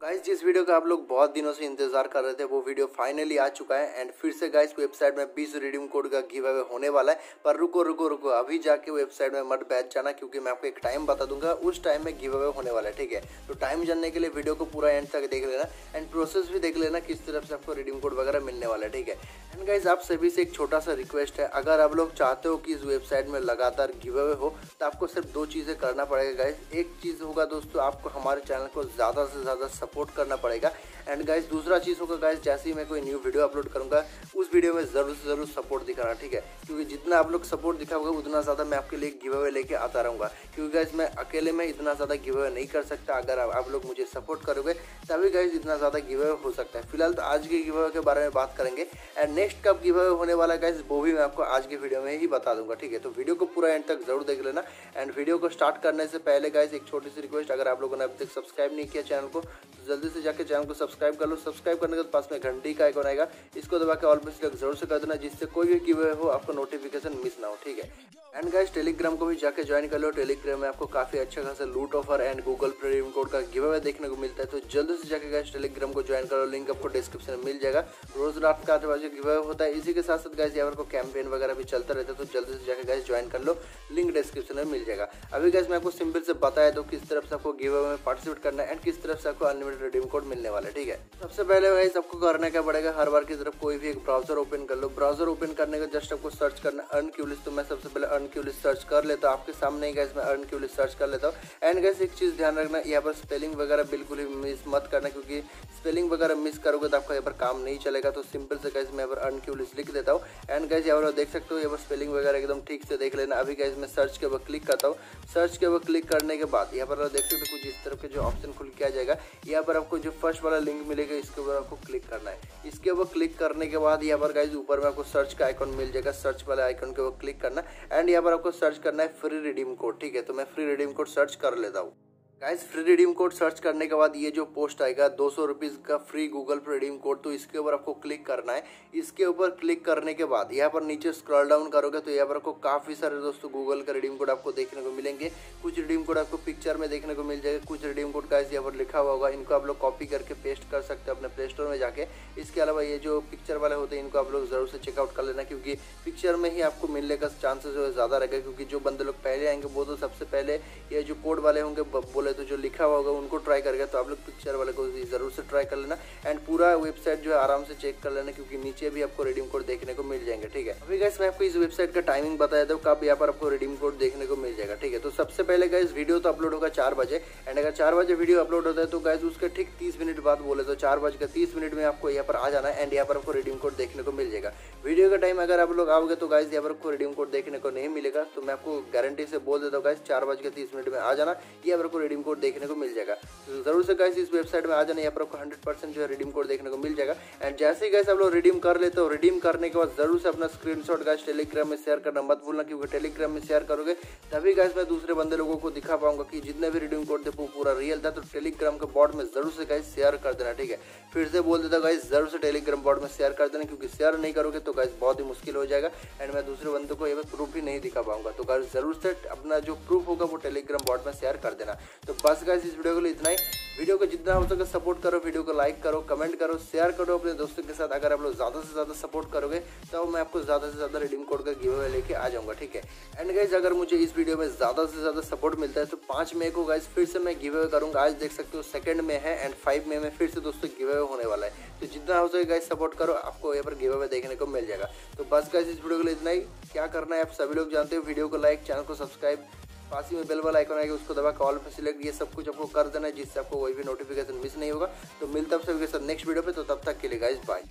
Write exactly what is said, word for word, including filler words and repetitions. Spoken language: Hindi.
गाइस जिस वीडियो का आप लोग बहुत दिनों से इंतजार कर रहे थे वो वीडियो फाइनली आ चुका है एंड फिर से गाइस वेबसाइट में बीस रिडीम कोड का गिव अवे होने वाला है। पर रुको रुको रुको अभी जाके वेबसाइट में मत बैठ जाना, क्योंकि मैं आपको एक टाइम बता दूंगा, उस टाइम में गिव अवे होने वाला है। ठीक है, तो टाइम जानने के लिए वीडियो को पूरा एंड तक देख लेना एंड प्रोसेस भी देख लेना किस तरफ से आपको रिडीम कोड वगैरह मिलने वाला है। ठीक है, एंड गाइस आप सभी से एक छोटा सा रिक्वेस्ट है, अगर आप लोग चाहते हो कि इस वेबसाइट में लगातार गिव अवे हो तो आपको सिर्फ दो चीज़ें करना पड़ेगा गाइस। एक चीज़ होगा दोस्तों, आपको हमारे चैनल को ज़्यादा से ज़्यादा सपोर्ट करना पड़ेगा एंड गाइस दूसरा चीज़ होगा गाइस, जैसे ही मैं कोई न्यू वीडियो अपलोड करूंगा उस वीडियो में ज़रूर से ज़रूर सपोर्ट दिखाना। ठीक है, क्योंकि जितना आप लोग सपोर्ट दिखाओगे उतना ज़्यादा मैं आपके लिए गिव अवे लेके आता रहूँगा, क्योंकि गाइस मैं अकेले में इतना ज़्यादा गिव अवे नहीं कर सकता। अगर आप, आप लोग मुझे सपोर्ट करोगे तभी गाइस इतना ज़्यादा गिव अवे हो सकता है। फिलहाल तो आज के गिव अवे के बारे में बात करेंगे एंड नेक्स्ट कब गिव अवे होने वाला है गाइस वो भी मैं आपको आज की वीडियो में ही बता दूंगा। ठीक है, तो वीडियो को पूरा एंड तक जरूर देख लेना एंड वीडियो को स्टार्ट करने से पहले गाइस एक छोटी सी रिक्वेस्ट, अगर आप लोगों ने अभी तक सब्सक्राइब नहीं किया चैनल को तो जल्दी से जाकर चैनल को सब्सक्राइब कर लो। सब्सक्राइब करने के बाद पास में घंटी का आइकॉन आएगा, इसको दबा के ऑल पे सिलेक्ट जरूर से कर देना, जिससे कोई भी गिव अवे हो आपको नोटिफिकेशन मिस ना हो। ठीक है, एंड गाइस टेलीग्राम को भी जाके ज्वाइन कर लो। टेलीग्राम में आपको काफी अच्छा खासा लूट offer and Google Pay redeem code का गिव अवे देखने को मिलता है, तो जल्दी से जाके गाइस टेलीग्राम को ज्वाइन करो। लिंक आपको डिस्क्रिप्शन में मिल जाएगा। रोज रात का आठ बजे गिव अवे होता है। इसी के साथ साथ गाइस यहाँ पर कैंपेन वगैरह भी चलता रहता है, तो जल्दी से जाके गाइस ज्वाइन कर लो। लिंक डिस्क्रिप्शन में मिल जाएगा। अभी गाइस मैं आपको सिंपल से बताया तो किस तरफ से आपको गिव अवे में पार्टिसिपेट करना है एंड किस तरफ से आपको अनलिमिटेड रिडीम कोड मिलने वाला है। ठीक है, सबसे पहले गाइस आपको करना क्या पड़ेगा, हर बार की तरफ कोई भी एक ब्राउजर ओपन कर लो। ब्राउजर ओपन करने का जस्ट आपको सर्च करना अर्न क्यू लिस्ट। तो मैं सबसे पहले अर्न क्यू लिस्ट सर्च कर लेता हूं, आपके सामने ही गाइस मैं अर्न क्यू लिस्ट सर्च कर लेता हूं। एंड गाइस एक चीज ध्यान रखना, यहाँ पर स्पेलिंग वगैरह बिल्कुल ही मिस मत करना, क्योंकि स्पेलिंग वगैरह मिस करोगे तो आपका यहाँ पर काम नहीं चलेगा। तो सिंपल से गाइस मैं यहाँ पर अर्न क्यू लिस्ट लिख देता हूँ एंड गाइस यहाँ पर देख सकते हो यहाँ पर स्पेलिंग वगैरह एकदम ठीक से देख लेना। अभी गाइस मैं सर्च के ऊपर क्लिक करता हूँ। सर्च के ऊपर क्लिक करने के बाद यहाँ पर देख सकते हो कुछ इस तरह के जो ऑप्शन खुल के आ जाएगा। यहाँ पर आपको जो फर्स्ट वाला लिंक मिलेगा इसके ऊपर आपको क्लिक करना है। इसके ऊपर क्लिक करने के बाद यहाँ पर गाइस ऊपर में आपको सर्च का आइकॉन मिल जाएगा। सर्च वाले आइकॉन के ऊपर क्लिक करना एंड यहाँ पर आपको सर्च करना है फ्री रिडीम कोड। ठीक है, तो मैं फ्री रिडीम कोड सर्च कर लेता हूँ। Guys free redeem code search करने के बाद ये जो पोस्ट आएगा दो सौ रुपीज़ का free Google Pay redeem code, तो इसके ऊपर आपको क्लिक करना है। इसके ऊपर क्लिक करने के बाद यहाँ पर नीचे स्क्रॉल डाउन करोगे तो यहाँ पर आपको काफ़ी सारे दोस्तों गूगल का रिडीम कोड आपको देखने को मिलेंगे। कुछ रिडीम कोड आपको पिक्चर में देखने को मिल जाएगा, कुछ रिडीम कोड गाइस यहाँ पर लिखा हुआ होगा। इनको आप लोग कॉपी करके पेस्ट कर सकते हो अपने प्ले स्टोर में जाके। इसके अलावा ये जो पिक्चर वाले होते हैं इनको आप लोग जरूर से चेकआउट कर लेना, क्योंकि पिक्चर में ही आपको मिलने का चांसेस जो है ज़्यादा रहेगा। क्योंकि जो बंदे लोग पहले आएंगे वो तो सबसे पहले ये जो कोड वाले होंगे बोले तो जो लिखा हुआ होगा उनको ट्राई करके, तो आप लोग पिक्चर वाले को जरूर से ट्राई कर लेना एंड पूरा वेबसाइट जो है आराम से चेक कर लेना, क्योंकि नीचे भी आपको रिडीम कोड देखने को मिल जाएंगे। ठीक है, अभी गाइस मैं आपको इस वेबसाइट का टाइमिंग बताया था कब यहाँ पर आपको रिडीम कोड देखने को मिल जाएगा। ठीक है, तो सबसे पहले गाइस वीडियो तो अपलोड होगा चार बजे एंड अगर चार बजे वीडियो अपलोड होता है तो गाइस उसके ठीक तीस मिनट बाद बोले तो चार बज के तीस मिनट में आपको यहाँ पर आ जाना है एंड यहाँ पर आपको रिडीम कोड देखने को मिल जाएगा। वीडियो का टाइम अगर आप लोग आओगे तो गाइस यहाँ पर आपको रिडीम कोड देखने को नहीं मिलेगा, तो मैं आपको गारंटी से बोल देता हूँ गाइस चार बज के तीस मिनट में आ जाना, यहाँ पर आपको रिडीम कोड देखने को मिल जाएगा। तो जरूर से गाइस इस वेबसाइट में आ जाना, यहाँ पर आपको हंड्रेड परसेंट जो है रिडीम कोड देखने को मिल जाएगा। एंड जैसे ही गाइस आप लोग रिडीम कर लेते हो, रिडीम करने के बाद जरूर से अपना स्क्रीनशॉट गाइस टेलीग्राम में शेयर करना मत भूलना, क्योंकि टेलीग्राम में शेयर करोगे तभी गाइस मैं दूसरे बंदे लोगों को दिखा पाऊंगा कि जितने भी रिडीम कोड थे वो पूरा रियल था। तो टेलीग्राम के बॉट में जरूर से गाइस शेयर कर देना। ठीक है, फिर से बोल देता गाइस जरूर से टेलीग्राम बॉट में शेयर कर देना, क्योंकि शेयर नहीं करोगे तो गाइस बहुत ही मुश्किल हो जाएगा एंड मैं दूसरे बंदों को ये प्रूफ ही नहीं दिखा पाऊंगा। तो गाइस जरूर से अपना जो प्रूफ होगा वो टेलीग्राम बॉट में शेयर कर देना। तो बस गाइस इस वीडियो के लिए इतना ही। वीडियो को जितना हो सके सपोर्ट करो, वीडियो को लाइक करो, कमेंट करो, शेयर करो अपने दोस्तों के साथ। अगर आप लोग ज़्यादा से ज़्यादा सपोर्ट करोगे तो मैं आपको ज़्यादा से ज़्यादा रिडीम कोड का गिव अवे लेके आ जाऊंगा। ठीक है, एंड गाइस अगर मुझे इस वीडियो में ज़्यादा से ज़्यादा सपोर्ट मिलता है तो पाँच मई को गाइस फिर से मैं गिव अवे करूँगा। आज देख सकते हो सेकंड में है एंड फाइव मई में फिर से दोस्तों गिव अवे होने वाला है। तो जितना हो सके गाइस सपोर्ट करो, आपको यहाँ पर गिव अवे देखने को मिल जाएगा। तो बस गाइस इस वीडियो के लिए इतना ही। क्या करना है आप सभी लोग जानते हो, वीडियो को लाइक, चैनल को सब्सक्राइब, पास ही में बेल वाला आइकन आएगा उसको दबा कॉल पे सिलेक्ट, ये सब कुछ आपको कर देना है जिससे आपको कोई भी नोटिफिकेशन मिस नहीं होगा। तो मिलता है सभी के साथ नेक्स्ट वीडियो पे, तो तब तक के लिए गाइस बाय।